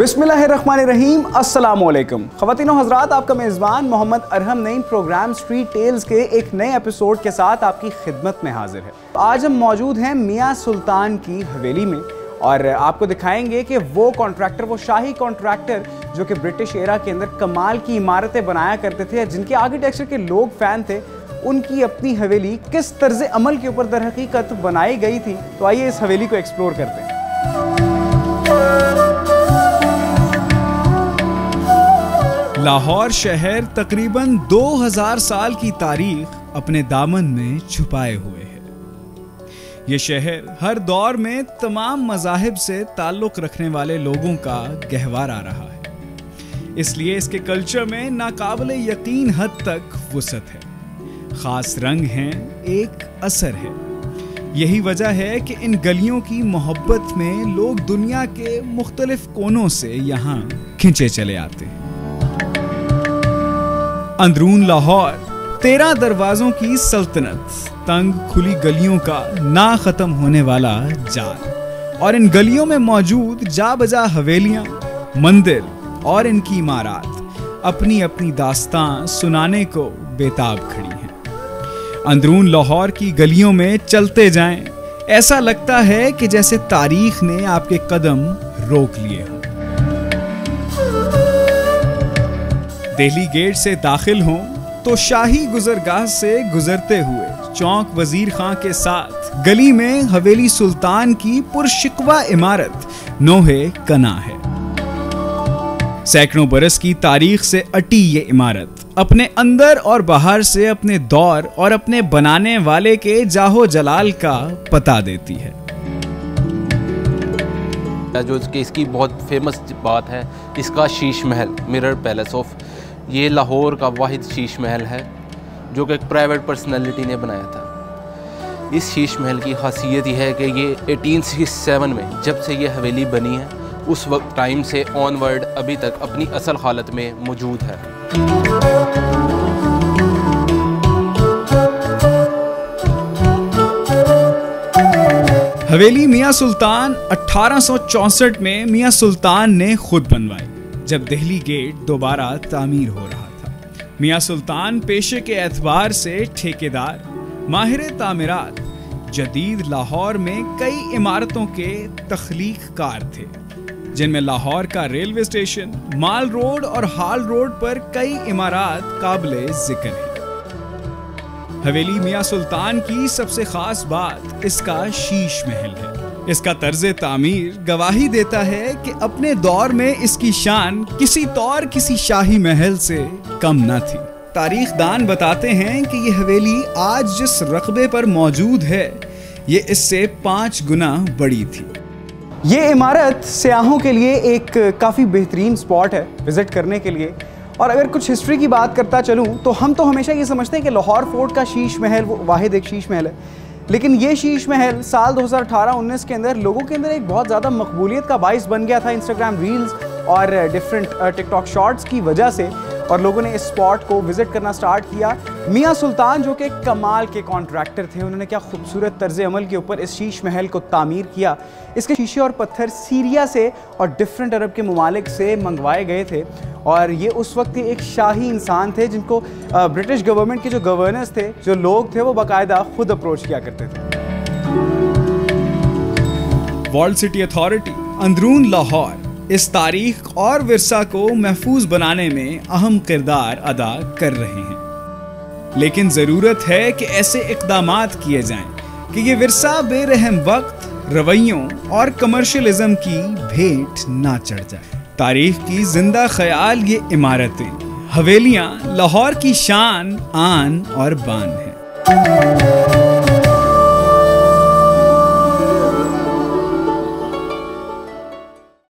बिस्मिल्लाहिर्रहमानिर्रहीम, अस्सलामुअलैकुम। ख़वातीन व हज़रात, आपका मेज़बान Mohammad Arham Naeem programme street tales के एक नए एपिसोड के साथ आपकी खिदमत में हाजिर है। आज हम मौजूद हैं मियाँ सुल्तान की हवेली में और आपको दिखाएंगे कि वो कॉन्ट्रैक्टर, वो शाही कॉन्ट्रैक्टर जो कि ब्रिटिश एरा के अंदर कमाल की इमारतें बनाया करते थे, जिनके आर्किटेक्चर के लोग फ़ैन थे, उनकी अपनी हवेली किस तर्ज अमल के ऊपर दर हकीकत बनाई गई थी। तो आइए इस हवेली को एक्सप्लोर करते हैं। लाहौर शहर तकरीबन 2000 साल की तारीख अपने दामन में छुपाए हुए है। ये शहर हर दौर में तमाम मज़ाहिब से ताल्लुक़ रखने वाले लोगों का गहवारा रहा है, इसलिए इसके कल्चर में नाकाबिले यकीन हद तक वुसअत है। ख़ास रंग हैं, एक असर है। यही वजह है कि इन गलियों की मोहब्बत में लोग दुनिया के मुख्तलिफ कोनों से यहाँ खिंचे चले आते हैं। अंदरून लाहौर 13 दरवाजों की सल्तनत, तंग खुली गलियों का ना खत्म होने वाला जाल, और इन गलियों में मौजूद जा बजा हवेलियां, मंदिर और इनकी इमारत अपनी अपनी दास्तां सुनाने को बेताब खड़ी हैं। अंदरून लाहौर की गलियों में चलते जाएं, ऐसा लगता है कि जैसे तारीख ने आपके कदम रोक लिए हों। दिल्ली गेट से दाखिल हों तो शाही गुजरगाह से गुजरते हुए चौक वजीर खां के साथ गली में हवेली सुल्तान की पुरशिकवा इमारत नोहे कना है। सैकड़ों बरस की तारीख से अटी ये इमारत अपने अंदर और बाहर से अपने दौर और अपने बनाने वाले के जाहो जलाल का पता देती है। जो इसकी बहुत फेमस बात है, इसका Sheesh Mahal, mirror palace of, ये लाहौर का वाहिद शीश महल है जो कि एक प्राइवेट पर्सनालिटी ने बनाया था। इस शीश महल की खासियत यह है कि ये 1867 में जब से ये हवेली बनी है, उस वक्त टाइम से ऑनवर्ड अभी तक अपनी असल हालत में मौजूद है। हवेली मियाँ सुल्तान 1864 में मियाँ सुल्तान ने खुद बनवाई, जब दिल्ली गेट दोबारा तामीर हो रहा था। मियाँ सुल्तान पेशे के एतबार से ठेकेदार, माहिर तामीरात, जदीद लाहौर में कई इमारतों के तख्लीक़कार थे, जिनमें लाहौर का रेलवे स्टेशन, माल रोड और हाल रोड पर कई इमारत काबिले जिक्र है। हवेली मियाँ सुल्तान की सबसे खास बात इसका शीश महल है। इसका तर्ज तामीर गवाही देता है कि अपने दौर में इसकी शान किसी तौर किसी शाही महल से कम न थी। तारीखदान बताते हैं कि ये हवेली आज जिस रकबे पर मौजूद है, ये इससे 5 गुना बड़ी थी। ये इमारत सयाहों के लिए एक काफ़ी बेहतरीन स्पॉट है विज़िट करने के लिए। और अगर कुछ हिस्ट्री की बात करता चलूँ तो हम तो हमेशा ये समझते हैं कि लाहौर फोर्ट का शीश महल वो वाहिद एक शीश महल है, लेकिन ये शीश महल साल 2018-19 के अंदर लोगों के अंदर एक बहुत ज़्यादा मकबूलियत का बाइस बन गया था, इंस्टाग्राम रील्स और डिफरेंट टिकटॉक शॉर्ट्स की वजह से, और लोगों ने इस स्पॉट को विज़िट करना स्टार्ट किया। मियाँ सुल्तान जो कि कमाल के कॉन्ट्रैक्टर थे, उन्होंने क्या खूबसूरत तर्ज अमल के ऊपर इस शीश महल को तामीर किया। इसके शीशे और पत्थर सीरिया से और डिफरेंट अरब के ममालिक से मंगवाए गए थे, और ये उस वक्त एक शाही इंसान थे जिनको ब्रिटिश गवर्नमेंट के जो गवर्नर्स थे, जो लोग थे, वो बाकायदा खुद अप्रोच किया करते थे। वॉल्ड सिटी अथॉरिटी अंदरून लाहौर इस तारीख और विरसा को महफूज बनाने में अहम किरदार अदा कर रहे हैं, लेकिन ज़रूरत है कि ऐसे इक़दामात किए जाएं कि ये विरसा बेरहम वक्त, रवैयों और कमर्शियलिज्म की भेंट ना चढ़ जाए। तारीख की जिंदा ख्याल ये इमारतें, हवेलियां लाहौर की शान, आन और बान हैं।